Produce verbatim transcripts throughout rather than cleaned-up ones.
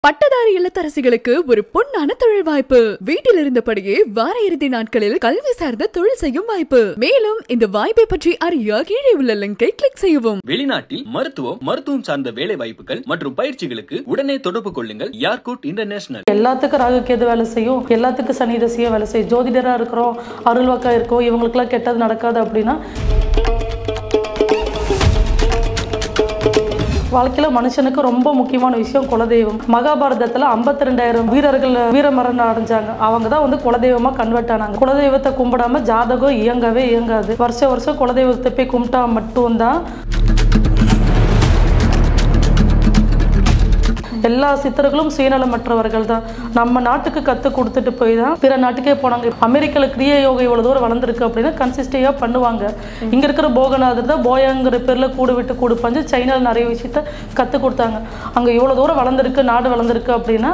பட்டதாரி இல்லத்தரசிகளுக்கு ஒரு பொன்னான தொழில் வாய்ப்பு. வீட்டில் இருந்தபடியே வார இறுதி நாட்களில் கல்வி சார்ந்த தொழில் செய்யும் வாய்ப்பு. மேலும் இந்த வாய்ப்பை பற்றி அறிய கீழே உள்ள லிங்கை கிளிக் செய்யவும். வெளிநாட்டில் மருத்துவம் மருத்துவம் சார்ந்த வேலை வாய்ப்புகள் மற்றும் பயிற்சிகளுக்கு உடனே தொடர்பு கொள்ளுங்கள் யார்கூட் இன்டர்நேஷனல். எல்லாத்துக்கும் ராகு கேது வேலை செய்யும், எல்லாத்துக்கும் சனி தசையா வேலை செய்யும். ஜோதிடரா இருக்கிறோம், அருள்வாக்கா இருக்கோம், இவங்களுக்குலாம் கெட்டது நடக்காது அப்படின்னா வாழ்க்கையில மனுஷனுக்கு ரொம்ப முக்கியமான விஷயம் குலதெய்வம். மகாபாரதத்துல ஐம்பத்தி ரெண்டாயிரம் வீரர்கள் வீரமரணம் அடைஞ்சாங்க. அவங்க தான் வந்து குலதெய்வமா கன்வெர்ட் ஆனாங்க. குலதெய்வத்தை கும்பிடாம ஜாதகம் இயங்கவே இயங்காது. வருஷம் வருஷம் குலதெய்வத்தை போய் கும்பிட்டா மட்டும்தான். எல்லா சித்தர்களும் சுயநலமற்றவர்கள் தான். நம்ம நாட்டுக்கு கத்து கொடுத்துட்டு போய் தான் பிற நாட்டுக்கே போனாங்க. அமெரிக்கால கிரியா யோகா இவ்வளவு தூரம் வளர்ந்துருக்கு அப்படின்னா கன்சிஸ்டியா பண்ணுவாங்க. இங்க இருக்கிற போகநாதர் தான் போயாங்கிற பேர்ல கூடு விட்டு கூடு பஞ்சு சைனால நிறைய விஷயத்த கத்து கொடுத்தாங்க. அங்க இவ்வளவு தூரம் வளர்ந்துருக்கு, நாடு வளர்ந்துருக்கு அப்படின்னா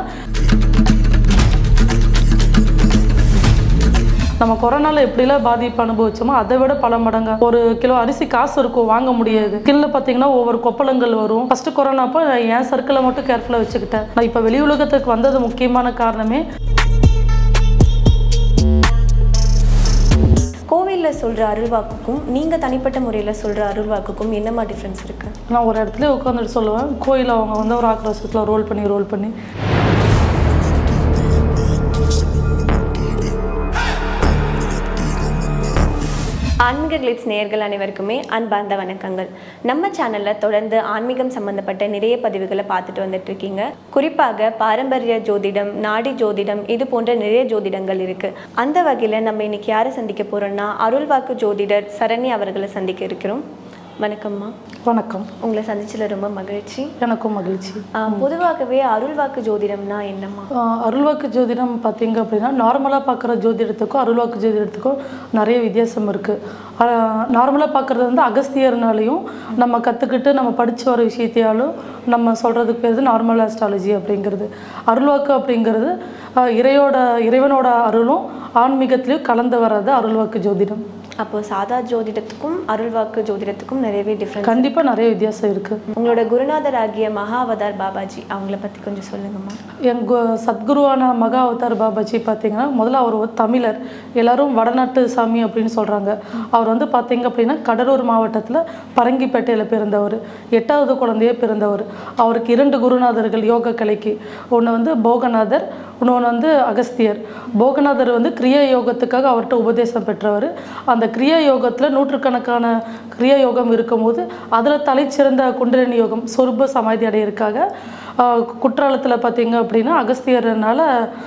நம்ம கொரோனால எப்படிலாம் பாதிப்பு அனுபவிச்சோமோ அதை விட பல மடங்கு. ஒரு கிலோ அரிசி காசு இருக்கும், வாங்க முடியாது. கீழே பார்த்தீங்கன்னா ஒவ்வொரு கொப்பளங்கள் வரும். ஃபர்ஸ்ட் கொரோனாப்போ என் சர்க்கிளை மட்டும் கேர்ஃபுல்லாக வச்சுக்கிட்டேன். நான் இப்போ வெளி உலகத்துக்கு வந்தது முக்கியமான காரணமே கோவிலில் சொல்கிற அருள்வாக்குக்கும் நீங்கள் தனிப்பட்ட முறையில் சொல்கிற அருள்வாக்குக்கும் என்னமா டிஃப்ரென்ஸ் இருக்குது? நான் ஒரு இடத்துல உட்காந்துட்டு சொல்லுவேன். கோயில் அவங்க வந்து ஒரு ஆக்ரோஷத்தில் ரோல் பண்ணி ரோல் பண்ணி ஆன்மீக கிளிட்ஸ் நேயர்கள் அனைவருக்குமே அன்பார்ந்த வணக்கங்கள். நம்ம சேனலில் தொடர்ந்து ஆன்மீகம் சம்மந்தப்பட்ட நிறைய பதிவுகளை பார்த்துட்டு வந்துட்டு இருக்கீங்க. குறிப்பாக பாரம்பரிய ஜோதிடம், நாடி ஜோதிடம், இது போன்ற நிறைய ஜோதிடங்கள் இருக்குது. அந்த வகையில் நம்ம இன்னைக்கு யாரை சந்திக்க போகிறோம்னா அருள்வாக்கு ஜோதிடர் சரண்யா அவர்களை சந்திக்க இருக்கிறோம். வணக்கம்மா. வணக்கம். உங்களை சந்திச்சதில் ரொம்ப மகிழ்ச்சி. எனக்கும் மகிழ்ச்சி. பொதுவாகவே அருள்வாக்கு ஜோதிடம்னா என்னம்மா? அருள்வாக்கு ஜோதிடம் பார்த்தீங்க அப்படின்னா நார்மலாக பார்க்குற ஜோதிடத்துக்கும் அருள்வாக்கு ஜோதிடத்துக்கும் நிறைய வித்தியாசம் இருக்குது. நார்மலாக பார்க்குறது வந்து அகஸ்தியர்னாலையும் நம்ம கற்றுக்கிட்டு நம்ம படித்து வர விஷயத்தையாலும் நம்ம சொல்கிறதுக்கு பேர் நார்மல் ஆஸ்ட்ராலஜி அப்படிங்கிறது. அருள்வாக்கு அப்படிங்கிறது இறையோட இறைவனோட அருளும் ஆன்மீகத்திலையும் கலந்து வர்றது அருள்வாக்கு ஜோதிடம். அப்போ சாதா ஜோதிடத்துக்கும் அருள்வாக்கு ஜோதிடத்துக்கும் நிறையவே டிஃப்ரெண்ட், கண்டிப்பாக நிறைய வித்தியாசம் இருக்குது. உங்களோட குருநாதர் ஆகிய மகா அவதார் பாபாஜி அவங்கள பற்றி கொஞ்சம் சொல்லுங்கம்மா. என் சத்குருவான மகா அவதார் பாபாஜி பார்த்தீங்கன்னா முதல்ல அவர் ஒரு தமிழர், எல்லாரும் வடநாட்டு சாமி அப்படின்னு சொல்கிறாங்க. அவர் வந்து பார்த்தீங்க அப்படின்னா கடலூர் மாவட்டத்தில் பரங்கிப்பேட்டையில் பிறந்தவர், எட்டாவது குழந்தையே பிறந்தவர். அவருக்கு இரண்டு குருநாதர்கள் யோக கலைக்கு. ஒன்று வந்து போகநாதர், இன்னொன்று வந்து அகஸ்தியர். போகநாதர் வந்து கிரியா யோகத்துக்காக அவர்கிட்ட உபதேசம் பெற்றவர். அந்த கிரியா யோகத்தில் நூற்றுக்கணக்கான கிரியா யோகம் இருக்கும்போது அதில் தலைச்சிறந்த குண்டலினி யோகம் சொருப சமாதி அடையிறதுக்காக குற்றாலத்தில் பார்த்தீங்க அப்படின்னா அகஸ்தியர்னால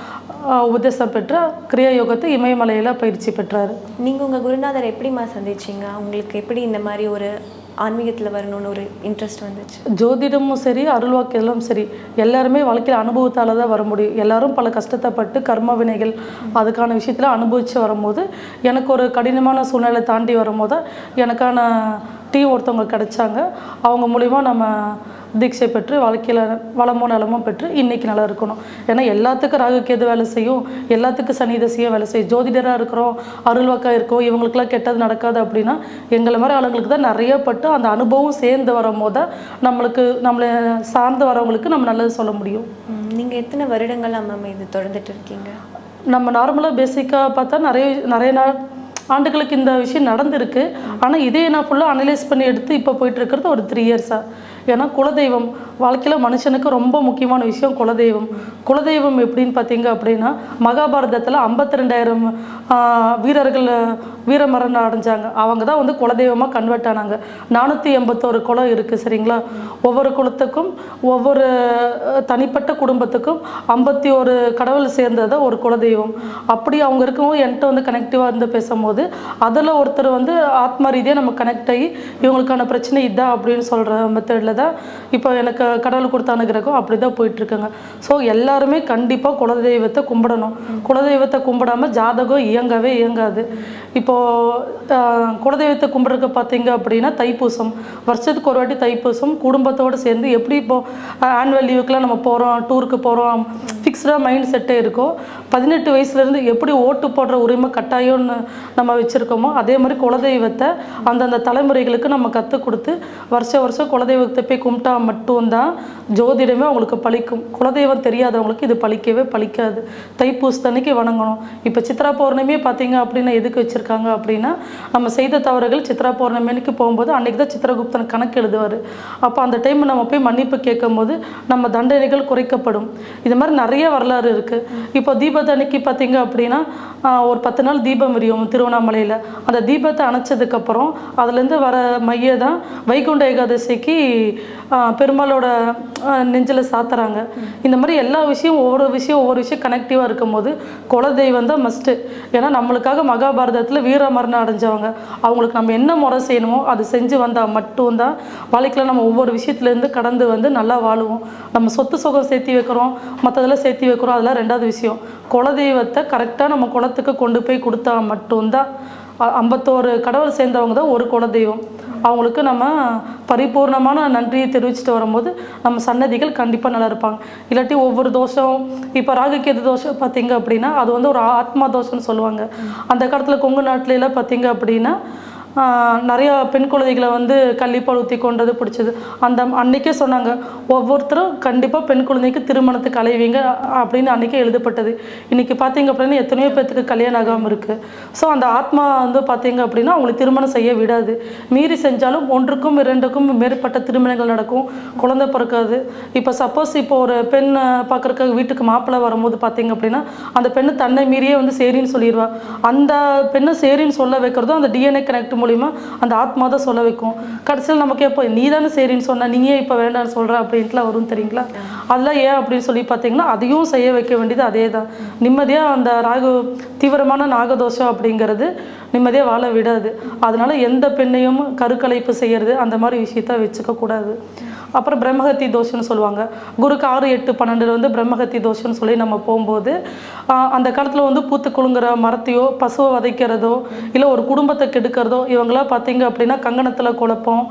உபதேசம் பெற்ற கிரியா யோகத்தை இமயமலையில் பயிற்சி பெற்றார். நீங்கள் உங்கள் குருநாதர் எப்படிமா சந்திச்சிங்க? உங்களுக்கு எப்படி இந்த மாதிரி ஒரு ஆன்மீகத்தில் வரணும்னு ஒரு இன்ட்ரெஸ்ட் வந்துச்சு? ஜோதிடமும் சரி அருள்வாக்கு எல்லாம் சரி எல்லாருமே வாழ்க்கையில் அனுபவத்தால் தான் வர முடியும். எல்லாரும் பல கஷ்டத்தைப்பட்டு கர்ம வினைகள் அதுக்கான விஷயத்தில் அனுபவித்து வரும்போது எனக்கு ஒரு கடினமான சூழ்நிலை தாண்டி வரும்போது எனக்கான டீம் ஒருத்தவங்க கிடைச்சாங்க. அவங்க மூலிமா நம்ம தீட்சை பெற்று வாழ்க்கையில் வளமும் நலமும் பெற்று இன்றைக்கி நல்லா இருக்கணும். ஏன்னா எல்லாத்துக்கும் ராகு கேது வேலை செய்யும், எல்லாத்துக்கும் சனி தசையாக வேலை செய்யும். ஜோதிடராக இருக்கிறோம், அருள்வாக்கா இருக்கோம், இவங்களுக்குலாம் கெட்டது நடக்காது அப்படின்னா எங்களை மாதிரி ஆளுங்களுக்கு தான் நிறைய பட்டு அந்த அனுபவம் சேர்ந்து வரும்போது தான் நம்மளுக்கு நம்மளை சார்ந்து வரவங்களுக்கு நம்ம நல்லது சொல்ல முடியும். நீங்கள் எத்தனை வருடங்களாக மேம் இது தொடர்ந்துட்டு இருக்கீங்க? நம்ம நார்மலாக பேசிக்காக பார்த்தா நிறைய நிறைய நாள் ஆண்டுகளுக்கு இந்த விஷயம் நடந்திருக்கு. ஆனால் இதே நான் ஃபுல்லாக அனலைஸ் பண்ணி எடுத்து இப்போ போயிட்டுருக்கிறது ஒரு த்ரீ இயர்ஸாக. ஏன்னா குலதெய்வம் வாழ்க்கையில் மனுஷனுக்கு ரொம்ப முக்கியமான விஷயம் குலதெய்வம். குலதெய்வம் எப்படின்னு பார்த்தீங்க அப்படின்னா மகாபாரதத்தில் ஐம்பத்தி ரெண்டாயிரம் வீரர்கள் வீரமரணம் அடைஞ்சாங்க. அவங்க தான் வந்து குலதெய்வமாக கன்வெர்ட் ஆனாங்க. நானூற்றி எண்பத்தோரு குலம் இருக்குது சரிங்களா. ஒவ்வொரு குலத்துக்கும் ஒவ்வொரு தனிப்பட்ட குடும்பத்துக்கும் ஐம்பத்தி ஒரு கடவுள் சேர்ந்தது ஒரு குலதெய்வம். அப்படி அவங்க இருக்கும்போது என்கிட்ட வந்து கனெக்டிவாக இருந்து பேசும்போது அதில் ஒருத்தர் வந்து ஆத்மா ரீதியாக நம்ம கனெக்ட் ஆகி இவங்களுக்கான பிரச்சனை இதுதான் அப்படின்னு சொல்கிற மெத்தடில் தான் இப்போ எனக்கு கடவுள் கொடுத்த அனுகிரகம் அப்படி தான் போயிட்டுருக்குங்க. ஸோ எல்லாருமே கண்டிப்பாக குலதெய்வத்தை கும்பிடணும். குலதெய்வத்தை கும்பிடாமல் ஜாதகம் இயங்கவே இயங்காது. இப்போது குலதெய்வத்தை கும்பிட்றதுக்கு பார்த்தீங்க அப்படின்னா தைப்பூசம், வருஷத்துக்கு ஒரு வாட்டி தைப்பூசம் குடும்பத்தோடு சேர்ந்து எப்படி இப்போது ஆனுவல் லீவுக்கெலாம் நம்ம போகிறோம், டூருக்கு போகிறோம், ஃபிக்ஸ்டாக மைண்ட் செட்டே இருக்கும். பதினெட்டு வயசுலேருந்து எப்படி ஓட்டு போடுற உரிமை கட்டாயம்னு நம்ம வச்சுருக்கோமோ அதே மாதிரி குலதெய்வத்தை அந்தந்த தலைமுறைகளுக்கு நம்ம கற்றுக் கொடுத்து வருஷம் வருஷம் குலதெய்வத்தை போய் கும்பிட்டா மட்டும்தான் தான் ஜோதிடமே அவங்களுக்கு பழிக்கும். குலதெய்வம் தெரியாதவங்களுக்கு இது பழிக்கவே பழிக்காது. தைப்பூசத்தன்னைக்கு வணங்கணும். இப்போ சித்ரா பௌர்ணமியே பார்த்தீங்க அப்படின்னா எதுக்கு வச்சுருக்காங்க அப்படின்னா, நம்ம செய்த தவறுகள் சித்ரா பௌர்ணமிக்கு போகும்போது அன்றைக்கி தான் சித்திரகுப்தன் கணக்கு எழுதுவார். அப்போ அந்த டைம் நம்ம போய் மன்னிப்பு கேட்கும் போது நம்ம தண்டனைகள் குறைக்கப்படும். இது மாதிரி நிறைய வரலாறு இருக்குது. இப்போ தீபத்தன்னைக்கு பார்த்தீங்க அப்படின்னா ஒரு பத்து நாள் தீபம் எரியும் திருவண்ணாமலையில். அந்த தீபத்தை அணைச்சதுக்கப்புறம் அதுலேருந்து வர மைய தான் வைகுண்ட ஏகாதசிக்கு பெருமாளோட நெஞ்சில் சாத்துறாங்க. இந்த மாதிரி எல்லா விஷயம் ஒவ்வொரு விஷயம் ஒவ்வொரு விஷயம் கனெக்டிவாக இருக்கும் போது குலதெய்வம் தான் மஸ்ட்டு. ஏன்னா நம்மளுக்காக மகாபாரதத்தில் வீர மரணம் அடைஞ்சவங்க. அவங்களுக்கு நம்ம என்ன முறை செய்யணுமோ அது செஞ்சு வந்தால் மட்டும்தான் வாழ்க்கையில் நம்ம ஒவ்வொரு விஷயத்துலேருந்து கடந்து வந்து நல்லா வாழுவோம். நம்ம சொத்து சுகம் சேர்த்தி வைக்கிறோம், மற்றதெல்லாம் சேர்த்தி வைக்கிறோம், அதெல்லாம் ரெண்டாவது விஷயம். குலதெய்வத்தை கரெக்டாக நம்ம குலத்துக்கு கொண்டு போய் கொடுத்தா மட்டும்தான். ஐம்பத்தோரு கடவுள் சேர்ந்தவங்க தான் ஒரு குலதெய்வம். அவங்களுக்கு நம்ம பரிபூர்ணமான நன்றியை தெரிவிச்சுட்டு வரும்போது நம்ம சன்னதிகள் கண்டிப்பாக நல்லா இருப்பாங்க. இல்லாட்டி ஒவ்வொரு தோஷம், இப்போ ராகுகேது தோஷம் பார்த்தீங்க அப்படின்னா அது வந்து ஒரு ஆத்மா தோஷம்னு சொல்லுவாங்க. அந்த காலத்தில் கொங்கு நாட்டிலலாம் பார்த்தீங்க அப்படின்னா நிறையா பெண் குழந்தைகளை வந்து கள்ளிப்பால் ஊற்றி கொண்டது பிடிச்சது. அந்த அன்றைக்கே சொன்னாங்க, ஒவ்வொருத்தரும் கண்டிப்பாக பெண் குழந்தைக்கு திருமணத்துக்கு அலைவீங்க அப்படின்னு அன்றைக்கே எழுதப்பட்டது. இன்றைக்கி பார்த்தீங்க அப்படின்னா எத்தனையோ பேர்த்துக்கு கல்யாணம் ஆகாமல் இருக்குது. ஸோ அந்த ஆத்மா வந்து பார்த்தீங்க அப்படின்னா அவங்களுக்கு திருமணம் செய்ய விடாது. மீறி செஞ்சாலும் ஒன்றுக்கும் இரண்டுக்கும் மேற்பட்ட திருமணங்கள் நடக்கும், குழந்தை பிறக்காது. இப்போ சப்போஸ் இப்போ ஒரு பெண் பார்க்குறக்கு வீட்டுக்கு மாப்பிள்ளை வரும்போது பார்த்தீங்க அப்படின்னா அந்த பெண்ணு தன்னை மீறியே வந்து சரின்னு சொல்லிடுவா. அந்த பெண்ணை சரின்னு சொல்ல வைக்கிறதும் அந்த டிஎன்ஏ கனெக்ட் மூலிமா அந்த ஆத்மா தான் சொல்ல வைக்கும். கடைசியில் நமக்கு எப்போ நீ தானே சரின்னு சொன்ன, நீயே இப்போ வேண்டாம்னு சொல்கிற அப்படின்ட்டுலாம் வரும் தெரியுங்களா. அதெல்லாம் ஏன் அப்படின்னு சொல்லி பார்த்தீங்கன்னா அதையும் செய்ய வைக்க வேண்டியது அதே தான். நிம்மதியாக அந்த ராகு தீவிரமான நாகதோஷம் அப்படிங்கிறது நிம்மதியாக வாழ விடாது. அதனால் எந்த பெண்ணையும் கருக்கலைப்பு செய்கிறது அந்த மாதிரி விஷயத்த வச்சுக்கக்கூடாது. அப்புறம் பிரம்மஹத்தி தோஷம்னு சொல்லுவாங்க. குருக்கு ஆறு எட்டு பன்னெண்டில் வந்து பிரம்மஹத்தி தோஷம்னு சொல்லி நம்ம போகும்போது அந்த காலத்தில் வந்து பூத்து குலுங்குற மரத்தையோ பசுவை வதைக்கிறதோ இல்லை ஒரு குடும்பத்தை கெடுக்கிறதோ இவங்களாம் பார்த்தீங்க அப்படின்னா கங்கணத்தில் குழப்பம்,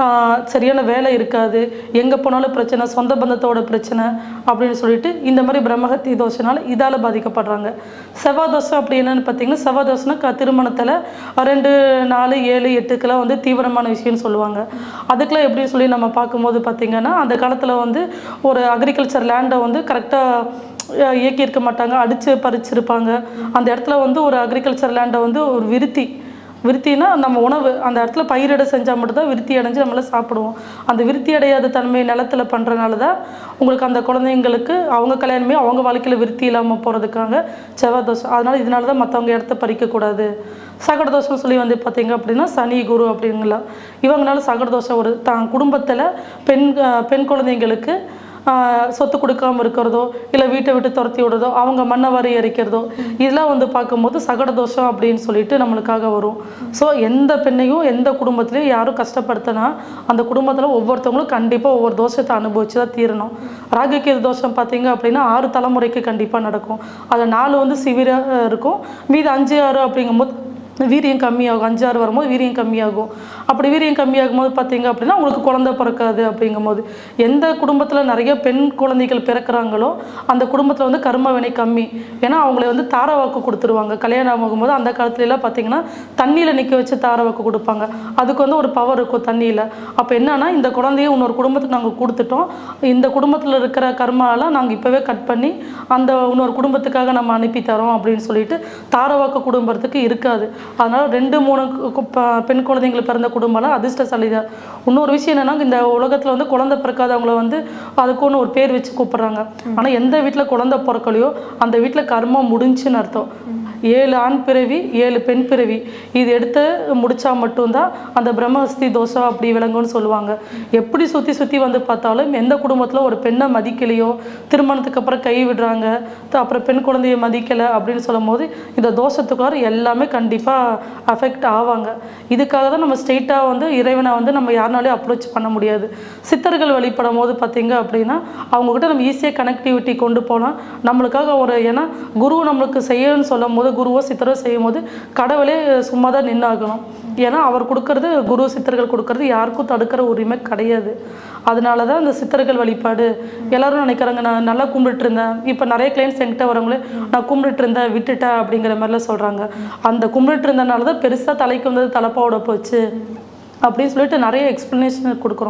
சரியான வேலை இருக்காது, எங்கே போனாலும் பிரச்சனை, சொந்த பந்தத்தோட பிரச்சனை அப்படின்னு சொல்லிட்டு இந்த மாதிரி பிரம்மஹத்தி தோஷனால் இதால் பாதிக்கப்படுறாங்க. செவ்வாய் தோஷம் அப்படி என்னென்னு பார்த்தீங்கன்னா, செவ்வாய் தோஷம்னா க திருமணத்தில் ரெண்டு நாலு ஏழு எட்டுக்கெல்லாம் வந்து தீவிரமான விஷயம்னு சொல்லுவாங்க. அதுக்கெல்லாம் எப்படின்னு சொல்லி நம்ம பார்க்கும்போது பார்த்தீங்கன்னா அந்த காலத்தில் வந்து ஒரு அக்ரிகல்ச்சர் லேண்டை வந்து கரெக்டாக இயக்கியிருக்க மாட்டாங்க, அடித்து பறிச்சிருப்பாங்க. அந்த இடத்துல வந்து ஒரு அக்ரிகல்ச்சர் லேண்டை வந்து ஒரு விருத்தி விருத்தினா நம்ம உணவு அந்த இடத்துல பயிரிட செஞ்சால் மட்டும்தான் விருத்தி அடைஞ்சு நம்மளாம் சாப்பிடுவோம். அந்த விருத்தி அடையாத தன்மை நிலத்தில் பண்ணுறதுனால தான் உங்களுக்கு அந்த குழந்தைங்களுக்கு அவங்க கல்யாணமே அவங்க வாழ்க்கையில் விருத்தி இல்லாமல் போகிறதுக்காக செவ்வாய் தோஷம். அதனால் இதனால தான் மற்றவங்க இடத்த பறிக்கக்கூடாது. சகட தோஷம் சொல்லி வந்து பார்த்தீங்க அப்படின்னா சனி குரு அப்படிங்களா இவங்களால சகட தோஷம் ஒரு தான் குடும்பத்தில் பெண் பெண் குழந்தைங்களுக்கு சொத்து கொடுக்காமல் இருக்கிறதோ இல்லை வீட்டை விட்டு துரத்தி விடுறதோ அவங்க மண்ணை வரி எரிக்கிறதோ இதெல்லாம் வந்து பார்க்கும்போது சகட தோஷம் அப்படின்னு சொல்லிட்டு நம்மளுக்காக வரும். ஸோ எந்த பெண்ணையும் எந்த குடும்பத்துலையும் யாரும் கஷ்டப்படுத்தினா அந்த குடும்பத்தில் ஒவ்வொருத்தவங்களும் கண்டிப்பாக ஒவ்வொரு தோஷத்தை அனுபவிச்சு தான் தீரணும். ராகுகேது தோஷம் பார்த்தீங்க அப்படின்னா ஆறு தலைமுறைக்கு கண்டிப்பாக நடக்கும். அதில் நாலு வந்து சிவிராக இருக்கும், மீது அஞ்சு ஆறு அப்படிங்கும்போது வீரியம் கம்மியாகும். அஞ்சாறு வரும்போது வீரியம் கம்மியாகும். அப்படி வீரியம் கம்மியாகும் போது பார்த்தீங்க அப்படின்னா உங்களுக்கு குழந்தை பிறக்காது. அப்படிங்கும்போது எந்த குடும்பத்தில் நிறைய பெண் குழந்தைகள் பிறக்கிறாங்களோ அந்த குடும்பத்தில் வந்து கர்ம வினை கம்மி. ஏன்னா அவங்கள வந்து தார வாக்கு கொடுத்துருவாங்க. கல்யாணம் ஆகும்போது அந்த காலத்துலலாம் பார்த்தீங்கன்னா தண்ணியில் நிற்க வச்சு தார வாக்கு கொடுப்பாங்க. அதுக்கு வந்து ஒரு பவர் இருக்கும் தண்ணியில். அப்போ என்னன்னா இந்த குழந்தைய இன்னொரு குடும்பத்துக்கு நாங்கள் கொடுத்துட்டோம், இந்த குடும்பத்தில் இருக்கிற கர்மாலாம் நாங்கள் இப்போவே கட் பண்ணி அந்த இன்னொரு குடும்பத்துக்காக நம்ம அனுப்பி தரோம் அப்படின்னு சொல்லிட்டு தார வாக்கு குடும்பத்துக்கு இருக்காது. அதனால் ரெண்டு மூணு பெண் குழந்தைங்களுக்கு பிறந்த குடும்பம்லாம் அதிர்ஷ்டசாலி தான். இன்னொரு விஷயம் என்னென்னா இந்த உலகத்தில் வந்து குழந்தை பிறக்காதவங்கள வந்து அதுக்குன்னு ஒரு பேர் வச்சு கூப்பிட்றாங்க. ஆனால் எந்த வீட்டில் குழந்தை பிறக்கலையோ அந்த வீட்டில் கர்மம் முடிஞ்சுன்னு அர்த்தம். ஏழு ஆண் பிறவி ஏழு பெண் பிறவி இது எடுத்து முடித்தா மட்டும்தான் அந்த பிரம்மஹஸ்தி தோஷம் அப்படி விளங்கும்னு சொல்லுவாங்க. எப்படி சுற்றி சுற்றி வந்து பார்த்தாலும் எந்த குடும்பத்தில் ஒரு பெண்ணை மதிக்கலையோ திருமணத்துக்கு அப்புறம் கை விடுறாங்க, அப்புறம் பெண் குழந்தையை மதிக்கலை அப்படின்னு சொல்லும் போது இந்த தோஷத்துக்குள்ளார எல்லாமே கண்டிப்பாக அஃபெக்ட் ஆவாங்க. இதுக்காக தான் நம்ம ஸ்ட்ரெயிட்டாக வந்து இறைவனை வந்து நம்ம யாருனாலையும் அப்ரோச் பண்ண முடியாது. சித்தர்கள் வழிபடும் போது பார்த்தீங்க அப்படின்னா அவங்கக்கிட்ட நம்ம ஈஸியாக கனெக்டிவிட்டி கொண்டு போனால் நம்மளுக்காக ஒரு ஏன்னா குரு நம்மளுக்கு செய்யணும்னு சொல்லும் போது குருவோ சித்தரோ செய்யும் போது கடவுளே சும்மா தான் நின்னாகணும். ஏன்னா அவர் கொடுக்கறது குரு சித்தர்கள் கொடுக்கறது யாருக்கும் தடுக்கிற உரிமை கிடையாது. அதனால தான் இந்த சித்தர்கள் வழிபாடு எல்லாரும் நினைக்கிறாங்க நான் நல்லா கும்பிட்டு இருந்தேன். இப்போ நிறைய கிளைண்ட்ஸ் என்கிட்ட வரவங்களே நான் கும்பிட்டு இருந்தேன் விட்டுட்டேன் அப்படிங்கிற மாதிரிலாம் சொல்கிறாங்க. அந்த கும்பிட்டு இருந்தனால தான் பெருசாக தலைக்கு வந்தது தலைப்பாவோட போச்சு அப்படின்னு சொல்லிட்டு நிறைய எக்ஸ்ப்ளனேஷன் கொடுக்குறோம்.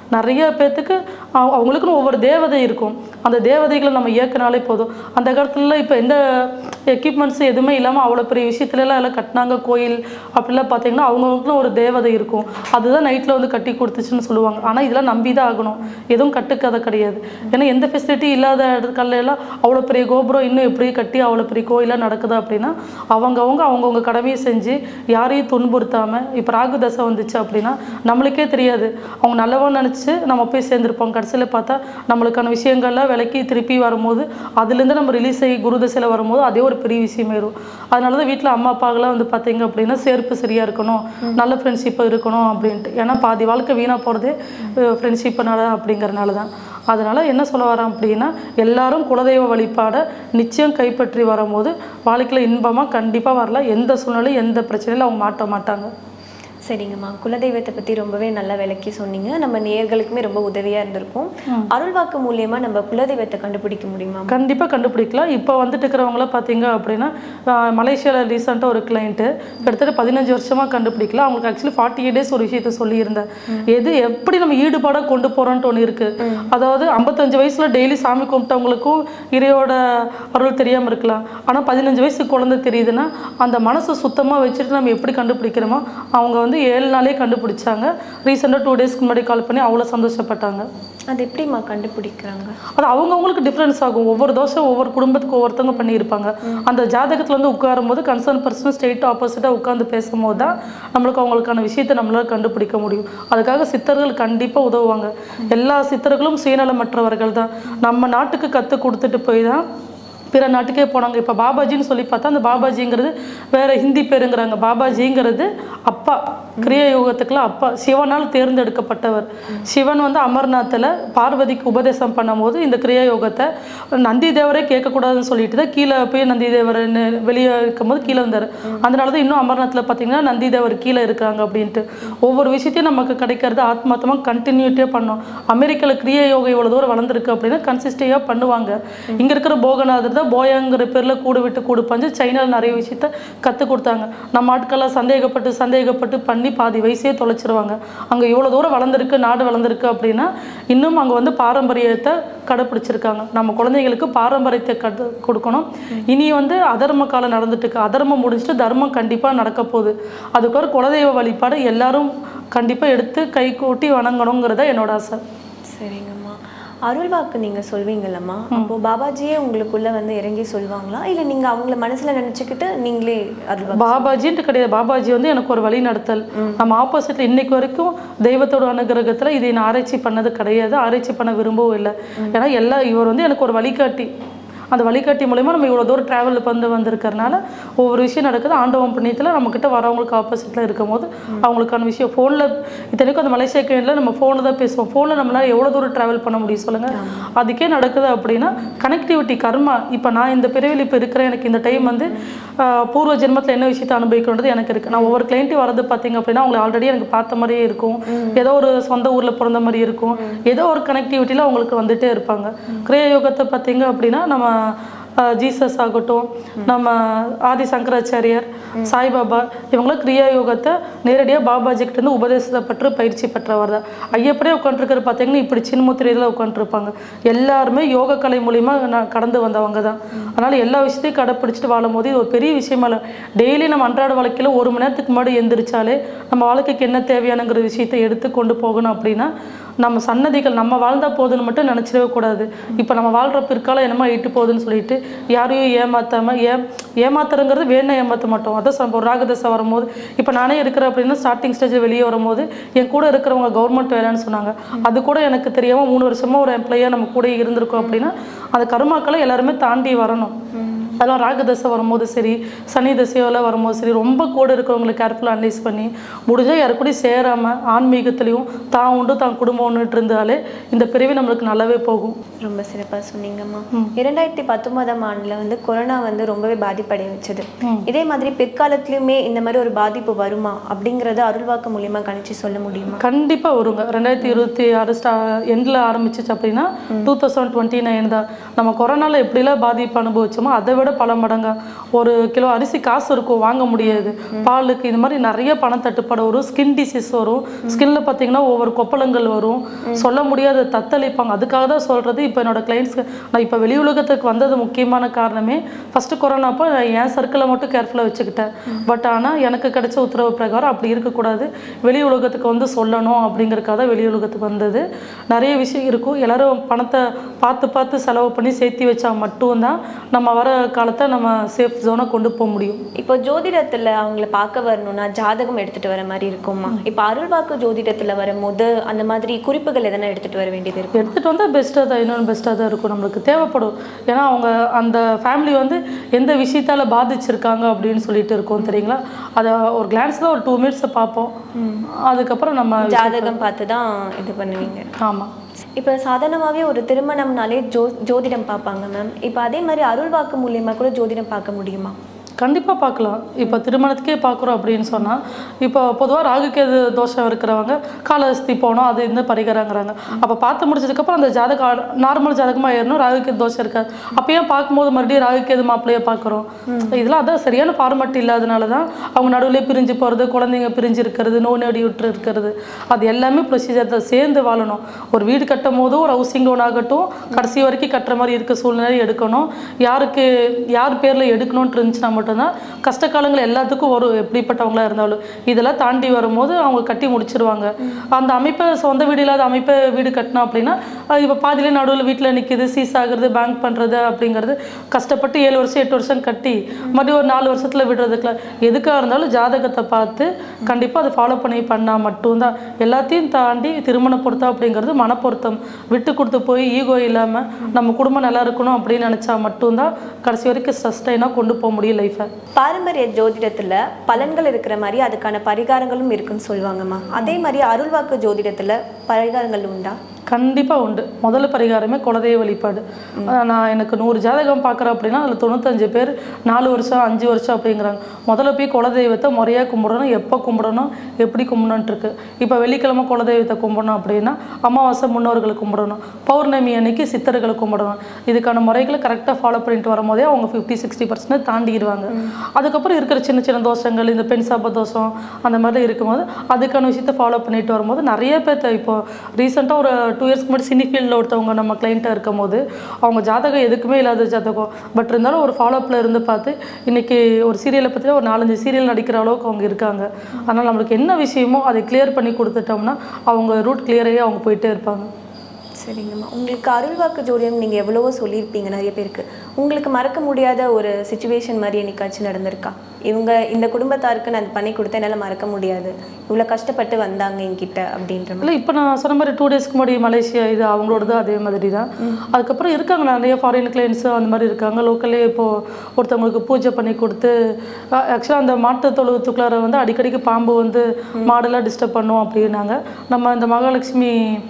நிறைய பேர்த்துக்கு அவங்களுக்குன்னு ஒவ்வொரு தேவதை இருக்கும். அந்த தேவதைகளை நம்ம இயக்கினாலே போதும். அந்த காலத்துல இப்போ எந்த எக்யூப்மெண்ட்ஸ் எதுவுமே இல்லாமல் அவ்வளோ பெரிய விஷயத்துலலாம் எல்லாம் கட்டினாங்க கோயில் அப்படிலாம் பார்த்தீங்கன்னா அவங்களுக்குன்னு ஒரு தேவதை இருக்கும். அதுதான் நைட்டில் வந்து கட்டி கொடுத்துச்சுன்னு சொல்லுவாங்க. ஆனால் இதெல்லாம் நம்பி தான் ஆகணும், எதுவும் கட்டுக்கதை கிடையாது. ஏன்னா எந்த ஃபெசிலிட்டி இல்லாத இடத்துல எல்லாம் அவ்வளோ பெரிய கோபுரம் இன்னும் எப்படி கட்டி அவ்வளோ பெரிய கோயிலாக நடக்குது அப்படின்னா அவங்கவுங்க அவங்கவுங்க கடமையை செஞ்சு யாரையும் துன்புறுத்தாமல். இப்போ ராகு தசை வந்துச்சு அப்படின்னா நம்மளுக்கே தெரியாது, அவங்க நல்லவன்னு நினச்சி நம்ம போய் சேர்ந்துருப்போம். கடைசியில் பார்த்தா நம்மளுக்கான விஷயங்கள்லாம் விலைக்கு திருப்பி வரும்போது அதுலேருந்து நம்ம ரிலீஸ் ஆகி குரு தசையில் வரும்போது அதே ஒரு பெரிய விஷயமாயிரும். அதனால தான் வீட்டில் அம்மா அப்பாக்கெல்லாம் வந்து பார்த்தீங்க அப்படின்னா சேர்ப்பு சரியாக இருக்கணும், நல்ல ஃப்ரெண்ட்ஷிப்பாக இருக்கணும் அப்படின்ட்டு. ஏன்னா பாதி வாழ்க்கை வீணாக போகிறதே ஃப்ரெண்ட்ஷிப்னால அப்படிங்கிறனால தான். அதனால் என்ன சொல்ல வரேன் அப்படின்னா எல்லாரும் குலதெய்வ வழிபாடை நிச்சயம் கைப்பற்றி வரும்போது வாழ்க்கையில் இன்பமாக கண்டிப்பாக வரலாம். எந்த சூழ்நிலையும் எந்த பிரச்சனையும் அவங்க மாட்ட மாட்டாங்க. சரிங்கம்மா, குலதெய்வத்தை பற்றி ரொம்பவே நல்லா விளக்கி சொன்னீங்க. நம்ம நேயர்களுக்குமே ரொம்ப உதவியாக இருந்திருக்கும். அருள்வாக்கு மூலியமாக நம்ம குலதெய்வத்தை கண்டுபிடிக்க முடியுமா? கண்டிப்பாக கண்டுபிடிக்கலாம். இப்போ வந்துட்டு இருக்கிறவங்கள பார்த்தீங்க அப்படின்னா மலேசியாவில் ரீசெண்டாக ஒரு கிளைண்ட்டு கிட்டத்தட்ட பதினஞ்சு வருஷமாக கண்டுபிடிக்கலாம். அவங்களுக்கு ஆக்சுவலி ஃபார்ட்டி எயிட் டேஸ் ஒரு விஷயத்த சொல்லியிருந்தேன். எது எப்படி நம்ம ஈடுபாடாக கொண்டு போகிறோன்ட்டு ஒன்று இருக்குது. அதாவது ஐம்பத்தஞ்சு வயசில் டெய்லி சாமி கும்பிட்டவங்களுக்கும் இறையோட அருள் தெரியாமல் இருக்கலாம். ஆனால் பதினஞ்சு வயசு குழந்தை தெரியுதுன்னா அந்த மனசை சுத்தமாக வச்சுட்டு நம்ம எப்படி கண்டுபிடிக்கிறோமோ அவங்க வந்து ஏழு நாளே கண்டுபிடிச்சாங்க. ரீசெண்டாக டூ டேஸ்க்கு முன்னாடி கால் பண்ணி அவ்வளோ சந்தோஷப்பட்டாங்க. அது எப்படிமா கண்டுபிடிக்கிறாங்க? அது அவங்கவுங்களுக்கு டிஃப்ரென்ஸ் ஆகும். ஒவ்வொரு தோஷம் ஒவ்வொரு குடும்பத்துக்கு ஒவ்வொருத்தவங்க பண்ணியிருப்பாங்க. அந்த ஜாதகத்தில் வந்து உட்காரும் போது கன்சர்ன் பர்சன் ஸ்ட்ரெயிட் ஆப்போசிட்டாக உட்காந்து பேசும்போது தான் நம்மளுக்கு அவங்களுக்கான விஷயத்தை நம்மளால் கண்டுபிடிக்க முடியும். அதுக்காக சித்தர்கள் கண்டிப்பாக உதவுவாங்க. எல்லா சித்தர்களும் சுயநலமற்றவர்கள் தான். நம்ம நாட்டுக்கு கற்றுக் கொடுத்துட்டு போய் தான் பிற நாட்டுக்கே போனாங்க. இப்போ பாபாஜின்னு சொல்லி பார்த்தா அந்த பாபாஜிங்கிறது வேற ஹிந்தி பேருங்கிறாங்க. பாபாஜிங்கிறது அப்பா, கிரிய யுகத்துக்குலாம் அப்பா, சிவனால் தேர்ந்தெடுக்கப்பட்டவர். சிவன் வந்து அமர்நாத்தில் பார்வதிக்கு உபதேசம் பண்ணும்போது இந்த கிரியா யோகத்தை நந்தி தேவரே கேட்கக்கூடாதுன்னு சொல்லிட்டு தான் கீழே போய் நந்தி தேவர்னு வெளியே இருக்கும்போது கீழே வந்தார். அதனால தான் இன்னும் அமர்நாத்தில் பார்த்தீங்கன்னா நந்தி தேவர் கீழே இருக்காங்க அப்படின்ட்டு. ஒவ்வொரு விஷயத்தையும் நமக்கு கிடைக்கிறது ஆத்மாத்தமாக கண்டினியூட்டியாக பண்ணோம். அமெரிக்காவில் கிரியா யோகா இவ்வளோ தூரம் வளர்ந்துருக்கு அப்படின்னா கன்சிஸ்டியாக பண்ணுவாங்க. இங்கே இருக்கிற போகநாதர் தான் போயாங்கிற பேரில் கூடு விட்டு கூடு பஞ்சு சைனாவில் நிறைய விஷயத்த கற்றுக் கொடுத்தாங்க. நம்ம ஆட்கள்லாம் சந்தேகப்பட்டு சந்தேகப்பட்டு பண்ணி பாதி வயசே தொலைச்சிருவாங்க. அங்கே இவ்வளோ தூரம் வளர்ந்துருக்கு, நாடு வளர்ந்துருக்கு அப்படின்னா இன்னும் அங்கே வந்து பாரம்பரியத்தை கடைப்பிடிச்சிருக்காங்க. நம்ம குழந்தைங்களுக்கு பாரம்பரியத்தை கற்று கொடுக்கணும். இனி வந்து அதர்ம காலம் நடந்துட்டு இருக்கு. அதர்மம் முடிஞ்சுட்டு தர்மம் கண்டிப்பாக நடக்க போகுது. அதுக்கு ஒரு குலதெய்வ வழிபாடு எல்லாரும் கண்டிப்பாக எடுத்து கை கூட்டி வணங்கணுங்கிறத என்னோட ஆசை. சரிங்கம்மா, அருள்வாக்கு நீங்கள் சொல்வீங்களம்மா, அப்போது பாபாஜியே உங்களுக்குள்ளே வந்து இறங்கி சொல்லுவாங்களா, இல்லை நீங்கள் அவங்கள மனசில் நினச்சிக்கிட்டு நீங்களே அருள்வாக்கு? பாபாஜின்ட்டு கிடையாது. பாபாஜி வந்து எனக்கு ஒரு வழி நடத்தல். நம்ம ஆப்போசிட்டில் இன்னைக்கு வரைக்கும் தெய்வத்தோட அனுகிரகத்தில் இதை நான் ஆராய்ச்சி பண்ணது கிடையாது, ஆராய்ச்சி பண்ண விரும்பவும் இல்லை. ஏன்னா எல்லா இவர் வந்து எனக்கு ஒரு வழிகாட்டி. அந்த வழிகாட்டி மூலமா நம்ம இவ்வளோ தூரம் ட்ராவல் வந்து வந்திருக்கிறதுனால ஒவ்வொரு விஷயம் நடக்குது. ஆண்டவன் புண்ணியத்தில் நம்மக்கிட்ட வரவங்களுக்கு ஆப்போசிட்டில் இருக்கும் போது அவங்களுக்கான விஷயம் ஃபோனில் இத்தனைக்கும் அந்த மலேசியா கேண்டில் நம்ம ஃபோனில் தான் பேசுவோம். ஃபோனில் நம்மளால் எவ்வளோ தூரம் ட்ராவல் பண்ண முடியும் சொல்லுங்கள். அதுக்கே நடக்குது அப்படின்னா கனெக்டிவிட்டி கர்மா. இப்போ நான் இந்த பிரிவில் இப்போ இருக்கிறேன், எனக்கு இந்த டைம் வந்து பூர்வ ஜென்மத்தில் என்ன விஷயத்தை அனுபவிக்கணுன்றது எனக்கு இருக்குது. நான் ஒவ்வொரு கிளைண்ட்டும் வரது பார்த்தீங்க அப்படின்னா அவங்களை ஆல்ரெடி எனக்கு பார்த்த மாதிரியே இருக்கும், ஏதோ ஒரு சொந்த ஊரில் பிறந்த மாதிரி இருக்கும், ஏதோ ஒரு கனெக்டிவிட்டியில் அவங்களுக்கு வந்துகிட்டே இருப்பாங்க. கிரியா யோகத்தை பார்த்தீங்க அப்படின்னா நம்ம ஜீசஸ் ஆகட்டும், நம்ம ஆதி சங்கராச்சாரியார், சாய்பாபா, இவங்களும் கிரியா யோகத்தை நேரடியாக பாபாஜிக்கிட்டேருந்து உபதேசத்தை பற்றி பயிற்சி பெற்றவர் தான். ஐயப்படே உட்காந்துருக்கிற பார்த்தீங்கன்னா இப்படி சின்முத்திரையில் உட்காந்துருப்பாங்க. எல்லாருமே யோக கலை மூலிமா நான் கடந்து வந்தவங்க தான். அதனால் எல்லா விஷயத்தையும் கடைப்பிடிச்சிட்டு வாழும் போது இது ஒரு பெரிய விஷயமா இல்லை. டெய்லி நம்ம அன்றாட வாழ்க்கையில் ஒரு மணி நேரத்துக்கு முன்னாடி எந்திரிச்சாலே நம்ம வாழ்க்கைக்கு என்ன தேவையானங்கிற விஷயத்தை எடுத்து கொண்டு போகணும். அப்படின்னா நம்ம சன்னதிகள் நம்ம வாழ்ந்தால் போதுன்னு மட்டும் நினச்சிடவே கூடாது. இப்போ நம்ம வாழ்கிற பிற்காலம் என்னமோ இட்டு போகுதுன்னு சொல்லிட்டு யாரையும் ஏமாற்றாமல் ஏ ஏமாத்துறங்கிறது வேணா ஏமாற்ற மாட்டோம். அதான் ஒரு ராகதசை வரும்போது இப்போ நானே இருக்கிறேன் அப்படின்னா ஸ்டார்டிங் ஸ்டேஜில் வெளியே வரும்போது என் கூட இருக்கிறவங்க கவர்மெண்ட் வேலைன்னு சொன்னாங்க. அது கூட எனக்கு தெரியாமல் மூணு வருஷமாக ஒரு எம்ப்ளாயாக நம்ம கூட இருந்திருக்கோம் அப்படின்னா அந்த கருமாக்களை எல்லாருமே தாண்டி வரணும். அதெல்லாம் ராகதசை வரும்போது சரி, சனி தசையோல வரும்போது சரி, ரொம்ப கூட இருக்கிறவங்களுக்கு கேர்ஃபுல்லாக அனலைஸ் பண்ணி முடிஞ்சால் யாருக்கூடையும் சேராமல் ஆன்மீகத்துலேயும் தான் உண்டு தான் குடும்பம் ஒன்றுட்டு இருந்தாலே இந்த பிரிவு நம்மளுக்கு நல்லாவே போகும். ரொம்ப சிறப்பாக சொன்னீங்கம்மா. இரண்டாயிரத்தி பத்தொன்பதாம் ஆண்டில் வந்து கொரோனா வந்து ரொம்பவே பாதிப்படைய வச்சது. இதே மாதிரி பிற்காலத்துலையுமே இந்த மாதிரி ஒரு பாதிப்பு வருமா அப்படிங்கிறத அருள்வாக்கு மூலியமாக கணிச்சு சொல்ல முடியுமா? கண்டிப்பாக வருங்க. ரெண்டாயிரத்தி இருபத்தி ஆறு ஸ்டா எண்டில் ஆரம்பிச்சிச்சு அப்படின்னா டூ தௌசண்ட் டுவெண்ட்டி நைன் தான். நம்ம கொரோனாவில் எப்படிலாம் பாதிப்பு அனுபவிச்சோமோ அதை விட பல மடங்கா. ஒரு கிலோ அரிசி காசு இருக்கும், வாங்க முடியாது. பாலுக்கு இந்த மாதிரி நிறைய பணம் தட்டுப்பாடு வரும். ஸ்கின் டிசீஸ் வரும். ஸ்கின்ல பார்த்தீங்கன்னா ஒவ்வொரு கொப்பளங்கள் வரும். வரும், சொல்ல முடியாத தத்தளிப்பாங்க. அதுக்காக தான் சொல்கிறது. இப்போ என்னோட கிளைண்ட்ஸ்க்கு நான் இப்போ வெளி உலகத்துக்கு வந்தது முக்கியமான காரணமே ஃபஸ்ட்டு கொரோனாப்போ என் சர்க்கிளை மட்டும் கேர்ஃபுல்லாக வச்சுக்கிட்டேன். பட் ஆனால் எனக்கு கிடைச்ச உத்தரவு பிரகாரம் அப்படி இருக்கக்கூடாது, வெளி உலகத்துக்கு வந்து சொல்லணும் அப்படிங்கிறக்காக தான் வெளி உலகத்துக்கு வந்தது. நிறைய விஷயம் இருக்கும். எல்லோரும் பணத்தை பார்த்து பார்த்து செலவு பண்ணி சேர்த்து வச்சா மட்டும்தான் நம்ம வர காலத்தை நம்ம சேஃப் ஜோனை கொண்டு போக முடியும். இப்போ ஜோதிடத்தில் அவங்கள பார்க்க வரணும்னா ஜாதகம் எடுத்துகிட்டு வர மாதிரி இருக்குமா? இப்போ அருள்வாக்கு ஜோதிடத்தில் வரும்போது அந்த மாதிரி குறிப்புகள் எதனா எடுத்துகிட்டு வர வேண்டியது இருக்கும்? எடுத்துகிட்டு வந்தால் பெஸ்ட்டாக தான், இன்னொன்று பெஸ்ட்டாக தான் இருக்கும், நம்மளுக்கு தேவைப்படும். ஏன்னா அவங்க அந்த ஃபேமிலி வந்து எந்த விஷயத்தால் பாதிச்சிருக்காங்க அப்படின்னு சொல்லிட்டு இருக்கோம் தெரியுங்களா. அதை ஒரு கிளான்ஸில் ஒரு டூ மினிட்ஸை பார்ப்போம், அதுக்கப்புறம் நம்ம ஜாதகம் பார்த்து தான் இது பண்ணுவீங்க. ஆமாம். இப்போ சாதாரணமாகவே ஒரு திருமணம்னாலே ஜோ ஜோதிடம் பார்ப்பாங்க மேம். இப்போ அதே மாதிரி அருள்வாக்கு மூலியமாக கூட ஜோதிடம் பார்க்க முடியுமா? கண்டிப்பாக பார்க்கலாம். இப்போ திருமணத்துக்கே பார்க்குறோம் அப்படின்னு சொன்னால், இப்போ பொதுவாக ராகுக்கேது தோஷம் இருக்கிறவங்க காலஹஸ்தி போனோம் அது இந்த பரிகாரங்கிறாங்க. அப்போ பார்த்து முடிச்சதுக்கப்புறம் அந்த ஜாதகம் நார்மல் ஜாதகமாக ஏறணும், ராகுக்கேது தோஷம் இருக்காது. அப்போயும் பார்க்கும்போது மறுபடியும் ராகுக்கேது மாப்பிள்ளையே பார்க்குறோம். இதெல்லாம் அதான் சரியான ஃபார்மெட் இல்லாதனால தான் அவங்க நடுவில் பிரிஞ்சு போகிறது, குழந்தைங்க பிரிஞ்சு இருக்கிறது, நோய் நொடி விட்டு இருக்கிறது. அது எல்லாமே ப்ரொசீஜர் தான். சேர்ந்து வாழணும். ஒரு வீடு கட்டும் போதும் ஒரு ஹவுசிங் லோன் ஆகட்டும், கடைசி வரைக்கும் கட்டுற மாதிரி இருக்க சூழ்நிலை எடுக்கணும். யாருக்கு யார் பேரில் எடுக்கணும்னு இருந்துச்சுன்னா மட்டும்தான் கஷ்ட காலங்கள் எல்லாத்துக்கும் ஒரு எப்படிப்பட்டவங்களா இருந்தாலும் இதெல்லாம் தாண்டி வரும்போது அவங்க கட்டி முடிச்சிருவாங்க. அந்த அமைப்பை சொந்த வீடு இல்லாத அமைப்பை வீடு கட்டினா அப்படின்னா இப்போ பாதியிலே நடுவில் வீட்டில் நிற்கிது, சீஸ் ஆகுறது, பேங்க் பண்ணுறது அப்படிங்கிறது கஷ்டப்பட்டு ஏழு வருஷம் எட்டு வருஷம் கட்டி மறுபடியும் ஒரு நாலு வருஷத்தில் விடுறதுக்குல எதுக்காக இருந்தாலும் ஜாதகத்தை பார்த்து கண்டிப்பாக அதை ஃபாலோ பண்ணி பண்ணால் மட்டும்தான். எல்லாத்தையும் தாண்டி திருமண பொருத்தம் அப்படிங்கிறது மனப்பொருத்தம். விட்டு கொடுத்து போய் ஈகோ இல்லாமல் நம்ம குடும்பம் நல்லா இருக்கணும் அப்படின்னு நினச்சா மட்டும்தான் கடைசி வரைக்கும் சஸ்டைனாக கொண்டு போக முடியும் லைஃப்பை. பாரம்பரிய ஜோதிடத்துல பலன்கள் இருக்கிற மாதிரி அதுக்கான பரிகாரங்களும் இருக்குன்னு சொல்லுவாங்கம்மா. அதே மாதிரி அருள்வாக்கு ஜோதிடத்துல பரிகாரங்கள் உண்டா? கண்டிப்பாக உண்டு. முதல்ல பரிகாரமே குலதெய்வ வழிபாடு. நான் எனக்கு நூறு ஜாதகம் பார்க்குறேன் அப்படின்னா அதில் தொண்ணூத்தஞ்சு பேர் நாலு வருஷம் அஞ்சு வருஷம் அப்படிங்கிறாங்க. முதல்ல போய் குலதெய்வத்தை முறையாக கும்பிடணும், எப்போ கும்பிடணும், எப்படி கும்பிடணுன்ட்டு இருக்கு. இப்போ வெள்ளிக்கிழமை குலதெய்வத்தை கும்பிடணும் அப்படின்னா அமாவாசை முன்னோர்களை கும்பிடணும், பௌர்ணமி அன்னைக்கு சித்தர்களை கும்பிடணும். இதுக்கான முறைகளை கரெக்டாக ஃபாலோ பண்ணிட்டு வரும்போதே அவங்க ஃபிஃப்டி சிக்ஸ்டி பர்சன்ட் தாண்டிடுவாங்க. அதுக்கப்புறம் இருக்கிற சின்ன சின்ன தோஷங்கள், இந்த பெண் சாப தோஷம் அந்த மாதிரி இருக்கும்போது அதுக்கான விஷயத்தை ஃபாலோ பண்ணிட்டு வரும்போது நிறைய பேர் இப்போ ரீசெண்டாக ஒரு டூ இயர்ஸ்க்கு முன்னாடி சினி ஃபீல்டில் ஒருத்தவங்க நம்ம கிளைண்ட்டாக இருக்கும் போது அவங்க ஜாதகம் எதுக்குமே இல்லாத ஜாதகம், பட் இருந்தாலும் ஒரு ஃபாலோஅப்பில் இருந்து பார்த்து இன்றைக்கி ஒரு சீரியலை பற்றி ஒரு நாலஞ்சு சீரியல் நடிக்கிற அளவுக்கு அவங்க இருக்காங்க. அதனால் நம்மளுக்கு என்ன விஷயமோ அதை கிளியர் பண்ணி கொடுத்துட்டோம்னா அவங்க ரூட் கிளியராகி அவங்க போயிட்டே இருப்பாங்க. சரிங்கம்மா. உங்களுக்கு அருள்வாக்கு ஜோதிடம் நீங்கள் எவ்வளவோ சொல்லியிருப்பீங்க நிறைய பேருக்கு. உங்களுக்கு மறக்க முடியாத ஒரு சுச்சுவேஷன் மாதிரி என்னைக்காச்சும் நடந்திருக்கா? இவங்க இந்த குடும்பத்தாருக்கு நான் பண்ணி கொடுத்தேன், என்னால் மறக்க முடியாது, இவ்வளோ கஷ்டப்பட்டு வந்தாங்க என்கிட்ட அப்படின்ற மாதிரி? இல்லை, இப்போ நான் சொன்ன மாதிரி டூ டேஸ்க்கு முன்னாடி மலேசியா இது அவங்களோடது அதே மாதிரி தான். அதுக்கப்புறம் இருக்காங்க நிறைய ஃபாரின் கிளைண்ட்ஸு அந்த மாதிரி இருக்காங்க. லோக்கல்லே இப்போது ஒருத்தவங்களுக்கு பூஜை பண்ணி கொடுத்து ஆக்சுவலாக அந்த மாட்டு தொழுவத்துக்குள்ளார வந்து அடிக்கடிக்கு பாம்பு வந்து மாடெல்லாம் டிஸ்டர்ப் பண்ணும் அப்படின்னாங்க. நம்ம இந்த மகாலட்சுமி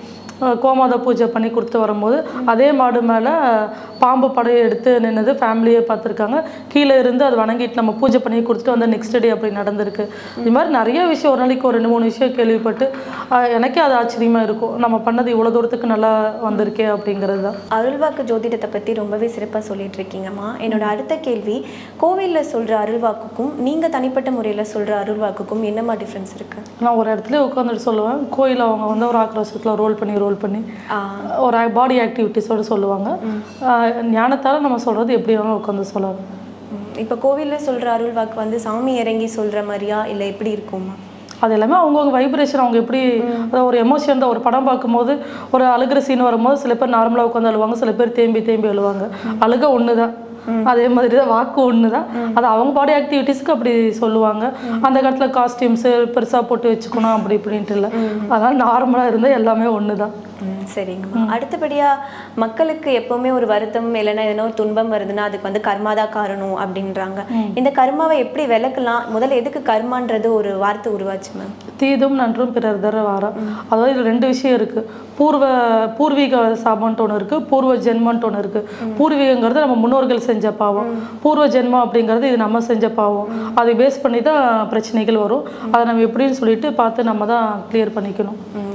கோமாத பூஜை பண்ணி கொடுத்து வரும்போது அதே மாடு மேலே பாம்பு படையை எடுத்து நின்னது ஃபேமிலியே பார்த்துருக்காங்க. கீழே இருந்து அது வணங்கிட்டு நம்ம பூஜை பண்ணி கொடுத்துட்டு வந்து நெக்ஸ்ட் டே அப்படி நடந்திருக்கு. இது மாதிரி நிறைய விஷயம் ஒரு நாளைக்கு ஒரு ரெண்டு மூணு விஷயம் கேள்விப்பட்டு எனக்கே அது ஆச்சரியமாக இருக்கும், நம்ம பண்ணது இவ்வளோ தூரத்துக்கு நல்லா வந்திருக்கே அப்படிங்கிறது தான். அருள்வாக்கு ஜோதிடத்தை பற்றி ரொம்பவே சிறப்பாக சொல்லிட்டு இருக்கீங்கம்மா. என்னோட அடுத்த கேள்வி, கோவிலில் சொல்கிற அருள்வாக்குக்கும் நீங்கள் தனிப்பட்ட முறையில் சொல்கிற அருள்வாக்குக்கும் என்னம்மா டிஃப்ரென்ஸ் இருக்குது? நான் ஒரு இடத்துல உட்காந்துட்டு சொல்லுவேன், கோயில் அவங்க வந்து ஒரு ஆக்ரோஷத்தில் ரோல் பண்ணி ரோல் பண்ணி ஒரு பாடி ஆக்டிவிட்டிஸோடு சொல்லுவாங்க. ஞானத்தால் நம்ம சொல்கிறது எப்படி வேணாலும் உட்காந்து சொல்லலாம். இப்போ கோவிலில் சொல்கிற அருள்வாக்கு வந்து சாமி இறங்கி சொல்கிற மாதிரியா இல்லை எப்படி இருக்குமா? அது எல்லாமே அவங்கவுங்க வைப்ரேஷன், அவங்க எப்படி அதாவது ஒரு எமோஷன் தான். ஒரு படம் பார்க்கும்போது ஒரு அழுகிற சீன் வரும்போது சில பேர் நார்மலாக உட்காந்து அழுவாங்க, சில பேர் தேம்பி தேம்பி அழுவாங்க. அழுக ஒன்று தான், அதே மாதிரி தான் வாக்கு ஒன்று தான். அது அவங்க பாடி ஆக்டிவிட்டீஸ்க்கு அப்படி சொல்லுவாங்க. அந்த காலத்தில் காஸ்டியூம்ஸு பெருசாக போட்டு வச்சுக்கணும் அப்படி இப்படின்ட்டு இல்லை, அதனால் நார்மலாக இருந்தால் எல்லாமே ஒன்று தான். சரிங்கம்மா. அடுத்தபடியாக மக்களுக்கு எப்போவுமே ஒரு வருத்தம் இல்லைன்னா எதனா ஒரு துன்பம் வருதுன்னா அதுக்கு வந்து கர்மாதான் காரணம் அப்படின்றாங்க. இந்த கர்மாவை எப்படி விளக்கலாம்? முதல்ல எதுக்கு கர்மான்றது ஒரு வார்த்தை உருவாச்சு மேம்? தீதும் நன்றும் பிறர் தர வாரம். அதாவது இதில் ரெண்டு விஷயம் இருக்குது. பூர்வ பூர்வீக சாபம்ன்ட்டு ஒன்று இருக்குது, பூர்வ ஜென்மன்ட்டு ஒன்று இருக்குது. பூர்வீகங்கிறது நம்ம முன்னோர்கள் செஞ்ச பாவம், பூர்வ ஜென்மம் அப்படிங்கிறது இது நம்ம செஞ்ச பாவம். அதை பேஸ் பண்ணி தான் பிரச்சனைகள் வரும். அதை நம்ம எப்படின்னு சொல்லிட்டு பார்த்து நம்ம தான் கிளியர் பண்ணிக்கணும்.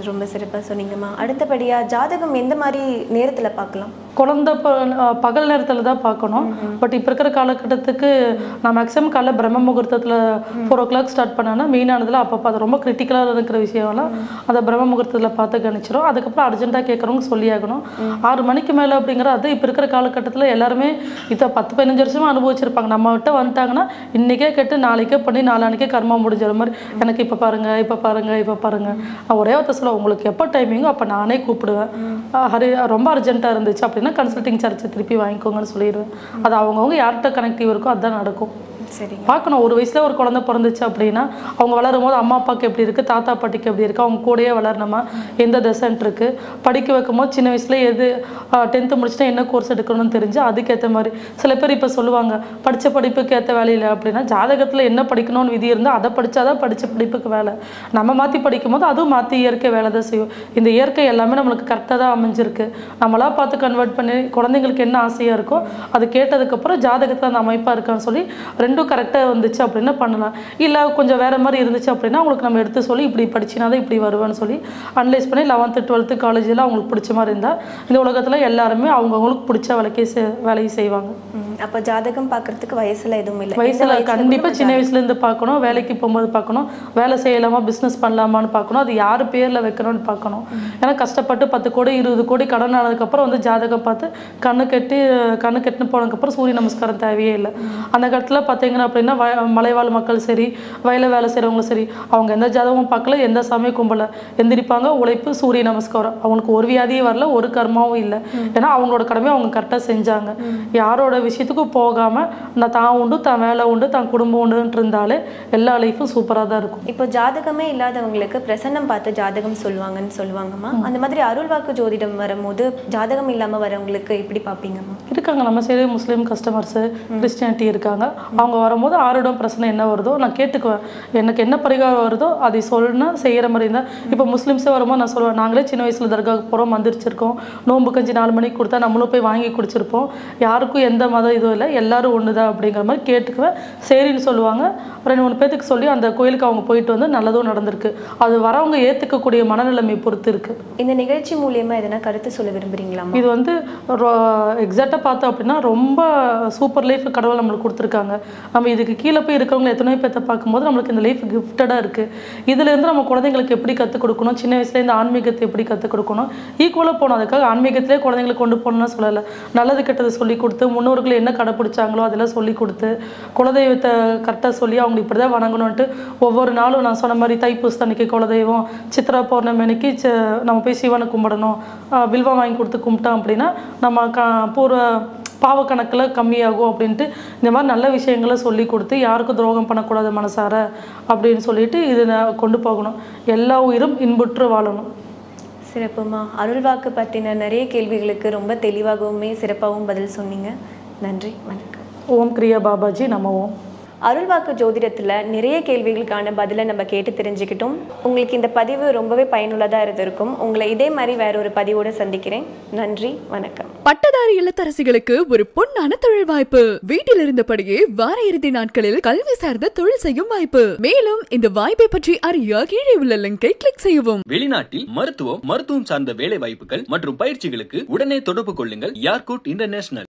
ரொம்ப சிறப்பாக சொன்னீங்கம்மா. அடுத்தபடியாக ஜாதகம் எந்த மாதிரி நேரத்தில் பார்க்கலாம்? குழந்தை ப பகல் நேரத்தில் தான் பார்க்கணும். பட் இப்போ இருக்கிற காலகட்டத்துக்கு நான் மேக்ஸிமம் காலைல பிரம்ம முகூர்த்தத்தில் ஃபோர் ஓ கிளாக் ஸ்டார்ட் பண்ணேன்னா மெயினானதில் அப்பப்போ அது ரொம்ப கிரிட்டிக்கலாக இருக்கிற விஷயம்லாம் அந்த பிரம்ம முகூர்த்தத்தில் பார்த்து கணிச்சிடும். அதுக்கப்புறம் அர்ஜென்ட்டாக கேட்குறவங்க சொல்லியாகணும். ஆறு மணிக்கு மேலே அப்படிங்கிற அது இப்போ இருக்கிற காலகட்டத்தில் எல்லாருமே இதை பத்து பதினஞ்சு வருஷமாக அனுபவிச்சிருப்பாங்க. நம்ம விட்டு வந்துட்டாங்கன்னா இன்றைக்கே கேட்டு நாளைக்கே பண்ணி நாளானிக்கே கர்மா முடிஞ்சிற மாதிரி எனக்கு இப்போ பாருங்கள் இப்போ பாருங்கள் இப்போ பாருங்கள் நான் ஒரே ஒருத்த சொல்ல உங்களுக்கு எப்போ டைமிங்கோ அப்போ நானே கூப்பிடுவேன். ஹரி ரொம்ப அர்ஜென்ட்டாக இருந்துச்சு அப்படின்னா கன்சல்டிங் சார்ஜ் திருப்பி வாங்கிக்கோங்கன்னு சொல்லிடுவேன். அது அவங்கவுங்க யார்கிட்ட கனெக்டிவ் இருக்கோ அதுதான் நடக்கும். சரி, பார்க்கணும். ஒரு வயசில் ஒரு குழந்தை பிறந்துச்சு அப்படின்னா அவங்க வளரும் போது அம்மா அப்பாவுக்கு எப்படி இருக்குது, தாத்தா பாட்டிக்கு எப்படி இருக்குது, அவங்க கூடயே வளரணுமா, எந்த தசைன்ட் இருக்குது, படிக்க வைக்கும் போது சின்ன வயசில் எது டென்த்து முடிச்சுட்டா என்ன கோர்ஸ் எடுக்கணும்னு தெரிஞ்சு அதுக்கேற்ற மாதிரி. சில பேர் இப்போ சொல்லுவாங்க படித்த படிப்புக்கு ஏற்ற வேலையில் அப்படின்னா ஜாதகத்தில் என்ன படிக்கணும்னு விதி இருந்தால் அதை படித்தா தான் படித்த படிப்புக்கு வேலை. நம்ம மாற்றி படிக்கும் போது அதுவும் மாற்றி இயற்கை வேலை தான் செய்யும். இந்த இயற்கை எல்லாமே நம்மளுக்கு கரெக்டாக தான் அமைஞ்சிருக்கு. நம்மளாக பார்த்து கன்வெர்ட் பண்ணி குழந்தைங்களுக்கு என்ன ஆசையாக இருக்கோ அது கேட்டதுக்கப்புறம் ஜாதகத்தில் அந்த அமைப்பாக இருக்கான்னு சொல்லி ரெண்டு கரெக்டாக வந்துச்சு அப்படின்னா பண்ணலாம். இல்லை கொஞ்சம் வேறு மாதிரி இருந்துச்சு அப்படின்னா அவங்களுக்கு நம்ம எடுத்து சொல்லி இப்படி படிச்சினா தான் இப்படி வருவேன்னு சொல்லி அனலைஸ் பண்ணி லெவன்த்து டுவெல்த்து காலேஜில் அவங்களுக்கு பிடிச்ச மாதிரி இருந்தால் இந்த உலகத்தில் எல்லாருமே அவங்கவுங்களுக்கு பிடிச்ச வேலைக்கே வேலையை செய்வாங்க. அப்போ ஜாதகம் பார்க்குறதுக்கு வயசில் எதுவும் இல்லை? வயசில் கண்டிப்பாக சின்ன வயசுலேருந்து பார்க்கணும். வேலைக்கு போகும்போது பார்க்கணும். வேலை செய்யலாமா பிஸ்னஸ் பண்ணலாமான்னு பார்க்கணும். அது யார் பேரில் வைக்கணும்னு பார்க்கணும். ஏன்னா கஷ்டப்பட்டு பத்து கோடி இருபது கோடி கடன் ஆனதுக்கப்புறம் வந்து ஜாதகம் பார்த்து கண்ணு கட்டி கண்ணு கெட்டுன்னு போனதுக்கப்புறம் சூரிய நமஸ்காரம் தேவையே இல்லை. அந்த காலத்தில் பார்த்தீங்கன்னா அப்படின்னா வ மலைவாழ் மக்கள் சரி வயல வேலை செய்கிறவங்களும் சரி அவங்க எந்த ஜாதகமும் பார்க்கல, எந்த சாமியும் கும்பல, எந்திரிப்பாங்க, உழைப்பு, சூரிய நமஸ்காரம். அவங்களுக்கு ஒரு வியாதியும் வரல, ஒரு கர்மாவும் இல்லை. ஏன்னா அவங்களோட கடமையை அவங்க கரெக்டாக செஞ்சாங்க. யாரோட விஷயத்துக்கும் போகாமல் நான் தான் உண்டு தான் வேலை உண்டு தான் குடும்பம் உண்டுன்ட்டு இருந்தாலே எல்லா லைஃப்பும் சூப்பராக தான் இருக்கும். இப்போ ஜாதகமே இல்லாதவங்களுக்கு பிரசன்னம் பார்த்து ஜாதகம் சொல்லுவாங்கன்னு சொல்லுவாங்கம்மா. அந்த மாதிரி அருள்வாக்கு ஜோதிடம் வரும்போது ஜாதகம் இல்லாமல் வரவங்களுக்கு எப்படி பார்ப்பீங்கம்மா? இருக்காங்க நம்ம சரி முஸ்லீம் கஸ்டமர்ஸு, கிறிஸ்டியானிட்டி இருக்காங்க. அவங்க வரும்போது ஆரோடம் பிரச்சனை என்ன வருதோ நான் கேட்டுக்குவேன். எனக்கு என்ன பரிகாரம் வருதோ அதை சொல்லணும் செய்கிற மாதிரி இருந்தால். இப்போ முஸ்லீம்ஸே வரும்போது நான் சொல்லுவேன் நாங்களே சின்ன வயசில் தர்காவுக்கு போகிறோம், மந்திரிச்சிருக்கோம், நோம்பு கஞ்சி நாலு மணிக்கு கொடுத்தா நம்மளும் போய் வாங்கி குடிச்சிருப்போம். யாருக்கும் எந்த மதம் இதுவும் இல்லை, எல்லாரும் ஒன்று தான் அப்படிங்கிற மாதிரி கேட்டுக்குவேன். சரின்னு சொல்லுவாங்க. ரெண்டு மூணு பேத்துக்கு சொல்லி அந்த கோயிலுக்கு அவங்க போயிட்டு வந்து நல்லதும் நடந்திருக்கு. அது வரவங்க ஏற்றுக்கக்கூடிய மனநிலைமை பொறுத்து இருக்குது. இந்த நிகழ்ச்சி மூலியமாக எதனா கருத்து சொல்ல விரும்புகிறீங்களா? இது வந்து எக்ஸாக்டாக பார்த்தோம் அப்படின்னா ரொம்ப சூப்பர் லைஃப் கடவுள் நம்மளுக்கு கொடுத்துருக்காங்க. நம்ம இதுக்கு கீழே போய் இருக்கிறவங்க எத்தனையோ பேர்த்த பார்க்கும்போது நம்மளுக்கு இந்த லைஃப் கிஃப்டடாக இருக்குது. இதுலேருந்து நம்ம குழந்தைங்களுக்கு எப்படி கற்றுக் கொடுக்கணும், சின்ன வயசுலேருந்து ஆன்மீகத்தை எப்படி கற்றுக் கொடுக்கணும், ஈக்குவலாக போகணும். அதுக்காக ஆன்மீகத்திலே குழந்தைங்களை கொண்டு போகணும்னு சொல்லலை. நல்லது கெட்டது சொல்லி கொடுத்து முன்னோர்கள் என்ன கடைப்பிடிச்சாங்களோ அதெல்லாம் சொல்லி கொடுத்து குலதெய்வத்தை கரெக்டாக சொல்லி அவங்க இப்படி தான் வணங்கணுன்ட்டு ஒவ்வொரு நாளும் நான் சொன்ன மாதிரி தைப்பூசம் அன்னைக்கு குலதெய்வம், சித்ரா பௌர்ணமி அன்னைக்கு நம்ம போய் சிவனை கும்பிடணும், வில்வம் வாங்கி கொடுத்து கும்பிட்டோம் அப்படின்னா நம்ம க பூர்வ பாவக்கணக்கில் கம்மியாகும் அப்படின்ட்டு இந்த மாதிரி நல்ல விஷயங்களை சொல்லி கொடுத்து யாருக்கும் துரோகம் பண்ணக்கூடாது மனசார அப்படின்னு சொல்லிட்டு இது கொண்டு போகணும். எல்லா உயிரும் இன்புற்று வாழணும். சிறப்புமா. அருள்வாக்கு பற்றின நிறைய கேள்விகளுக்கு ரொம்ப தெளிவாகவுமே சிறப்பாகவும் பதில் சொன்னீங்க. நன்றி, வணக்கம். ஓம் கிரியா பாபாஜி நம ஓம். அருள்வாக்கு ஜோதிடத்தில் நிறைய கேள்விகளுக்கான பதிலை நம்ம கேட்டு தெரிஞ்சுக்கிட்டோம். உங்களுக்கு இந்த பதிவு ரொம்பவே பயனுள்ளதாக இருந்திருக்கும். உங்களை இதே மாதிரி வேற ஒரு பதிவோடு சந்திக்கிறேன். நன்றி, வணக்கம். பட்டதாரி இல்லத்தரசிகளுக்கு ஒரு பொன்னான தொழில் வாய்ப்பு. வீட்டில் இருந்தபடியே வார இறுதி நாட்களில் கல்வி சார்ந்த தொழில் செய்யும் வாய்ப்பு. மேலும் இந்த வாய்ப்பை பற்றி அறிய கீழே உள்ள லிங்கை கிளிக் செய்யவும். வெளிநாட்டில் மருத்துவம், மருத்துவம் சார்ந்த வேலை வாய்ப்புகள் மற்றும் பயிற்சிகளுக்கு உடனே தொடர்பு கொள்ளுங்கள் யார்கூட் இன்டர்நேஷனல்.